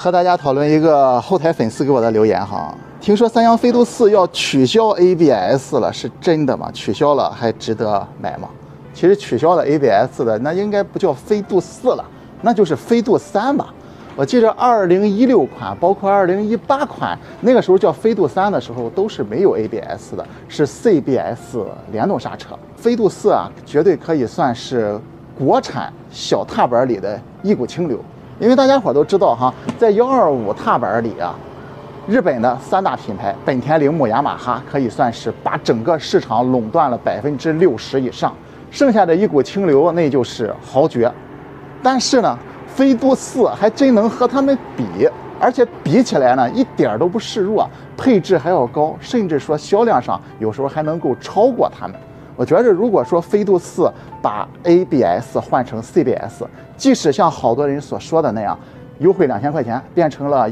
和大家讨论一个后台粉丝给我的留言哈，听说三洋飞度4要取消 ABS 了，是真的吗？取消了还值得买吗？其实取消了 ABS 的，那应该不叫飞度4了，那就是飞度3吧。我记着2016款，包括2018款，那个时候叫飞度3的时候，都是没有 ABS 的，是 CBS 联动刹车。飞度4啊，绝对可以算是国产小踏板里的一股清流。因为大家伙都知道哈，在125踏板里啊，日本的3大品牌本田、铃木、雅马哈可以算是把整个市场垄断了60%以上，剩下的一股清流那就是豪爵。但是呢，飞度4还真能和他们比，而且比起来呢，一点都不示弱，配置还要高，甚至说销量上有时候还能够超过他们。我觉得如果说飞度4把 ABS 换成 CBS， 即使像好多人所说的那样优惠2000块钱变成了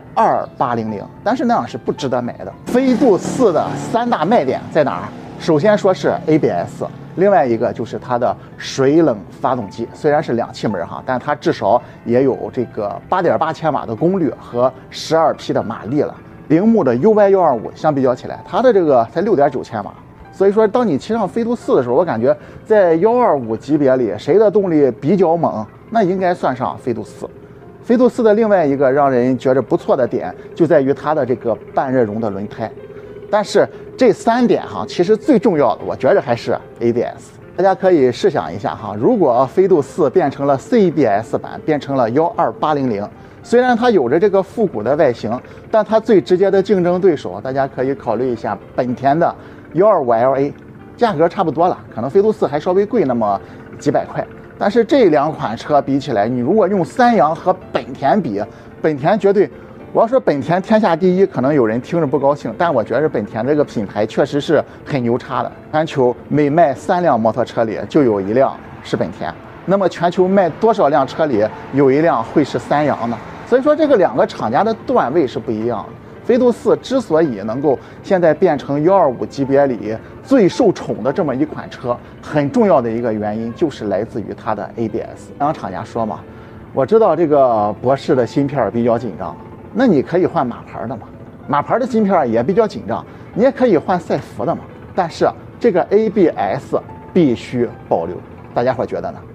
12800，但是那样是不值得买的。飞度4的3大卖点在哪儿？首先说是 ABS， 另外一个就是它的水冷发动机，虽然是2气门哈，但它至少也有这个8.8千瓦的功率和12匹的马力了。铃木的 UY125 相比较起来，它的这个才6.9千瓦。所以说，当你骑上飞度4的时候，我感觉在125级别里，谁的动力比较猛，那应该算上飞度4。飞度4的另外一个让人觉着不错的点，就在于它的这个半热熔的轮胎。但是这3点哈，其实最重要的，我觉着还是 ABS。大家可以试想一下哈，如果飞度4变成了 CBS 版，变成了12800，虽然它有着这个复古的外形，但它最直接的竞争对手，大家可以考虑一下本田的125LA， 价格差不多了，可能飞度4还稍微贵那么几百块。但是这2款车比起来，你如果用三洋和本田比，本田绝对，我要说本田天下第一，可能有人听着不高兴，但我觉得本田这个品牌确实是很牛叉的。全球每卖3辆摩托车里就有1辆是本田，那么全球卖多少辆车里有1辆会是三洋呢？所以说这个2个厂家的段位是不一样的。飞度4之所以能够现在变成125级别里最受宠的这么一款车，很重要的一个原因就是来自于它的 ABS。当厂家说嘛，我知道这个博士的芯片比较紧张，那你可以换马牌的嘛，马牌的芯片也比较紧张，你也可以换赛弗的嘛，但是这个 ABS 必须保留，大家伙觉得呢？